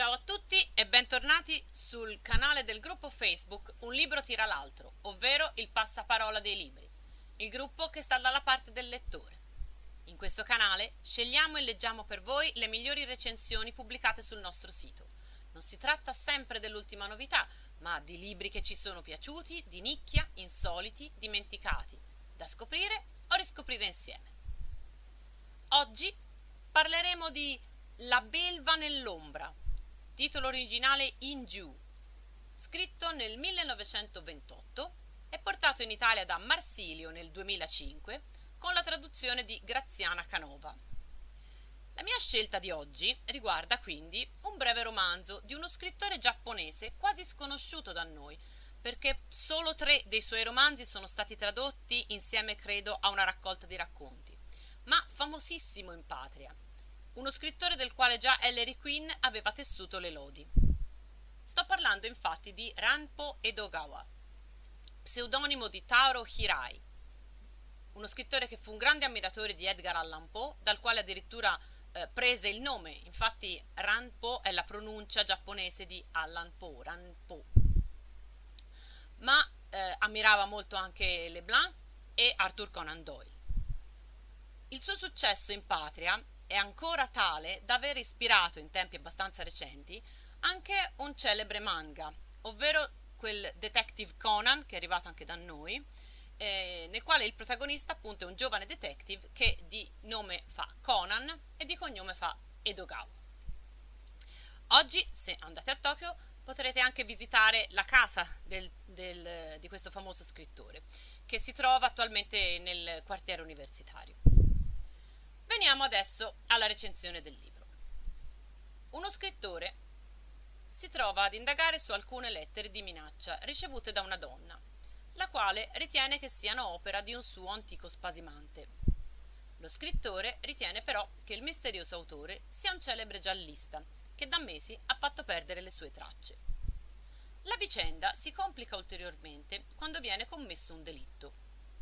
Ciao a tutti e bentornati sul canale del gruppo Facebook Un libro tira l'altro, ovvero il passaparola dei libri, il gruppo che sta dalla parte del lettore. In questo canale scegliamo e leggiamo per voi le migliori recensioni pubblicate sul nostro sito. Non si tratta sempre dell'ultima novità, ma di libri che ci sono piaciuti, di nicchia, insoliti, dimenticati, da scoprire o riscoprire insieme. Oggi parleremo di La belva nell'ombra, titolo originale In Giù, scritto nel 1928 e portato in Italia da Marsilio nel 2005 con la traduzione di Graziana Canova. La mia scelta di oggi riguarda quindi un breve romanzo di uno scrittore giapponese quasi sconosciuto da noi, perché solo 3 dei suoi romanzi sono stati tradotti insieme, credo, a una raccolta di racconti, ma famosissimo in patria. Uno scrittore del quale già Ellery Quinn aveva tessuto le lodi. Sto parlando infatti di Ranpo Edogawa, pseudonimo di Taro Hirai, uno scrittore che fu un grande ammiratore di Edgar Allan Poe, dal quale addirittura prese il nome. Infatti Ranpo è la pronuncia giapponese di Allan Poe, Ranpo. Ma ammirava molto anche Leblanc e Arthur Conan Doyle. Il suo successo in patria è ancora tale da aver ispirato in tempi abbastanza recenti anche un celebre manga, ovvero quel Detective Conan, che è arrivato anche da noi, nel quale il protagonista appunto è un giovane detective che di nome fa Conan e di cognome fa Edogawa. Oggi, se andate a Tokyo, potrete anche visitare la casa di questo famoso scrittore, che si trova attualmente nel quartiere universitario. Veniamo adesso alla recensione del libro. Uno scrittore si trova ad indagare su alcune lettere di minaccia ricevute da una donna, la quale ritiene che siano opera di un suo antico spasimante. Lo scrittore ritiene però che il misterioso autore sia un celebre giallista che da mesi ha fatto perdere le sue tracce. La vicenda si complica ulteriormente quando viene commesso un delitto.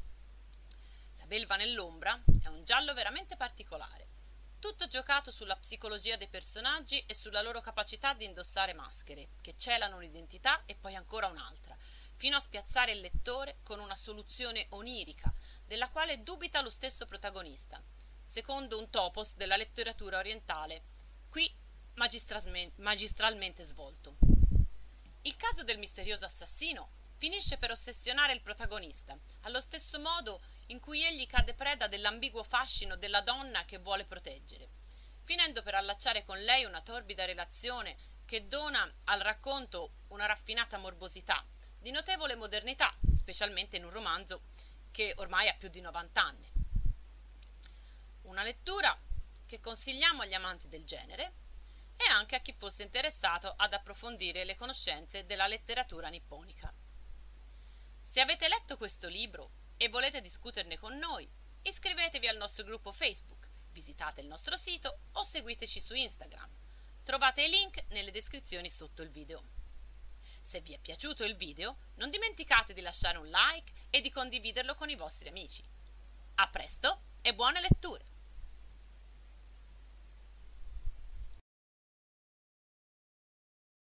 La belva nell'ombra è un giallo veramente particolare, tutto giocato sulla psicologia dei personaggi e sulla loro capacità di indossare maschere, che celano un'identità e poi ancora un'altra, fino a spiazzare il lettore con una soluzione onirica, della quale dubita lo stesso protagonista, secondo un topos della letteratura orientale, qui magistralmente svolto. Il caso del misterioso assassino finisce per ossessionare il protagonista, allo stesso modo in cui egli cade preda dell'ambiguo fascino della donna che vuole proteggere, finendo per allacciare con lei una torbida relazione che dona al racconto una raffinata morbosità, di notevole modernità, specialmente in un romanzo che ormai ha più di 90 anni. Una lettura che consigliamo agli amanti del genere e anche a chi fosse interessato ad approfondire le conoscenze della letteratura nipponica. Se avete letto questo libro e volete discuterne con noi, iscrivetevi al nostro gruppo Facebook, visitate il nostro sito o seguiteci su Instagram. Trovate i link nelle descrizioni sotto il video. Se vi è piaciuto il video, non dimenticate di lasciare un like e di condividerlo con i vostri amici. A presto e buone letture!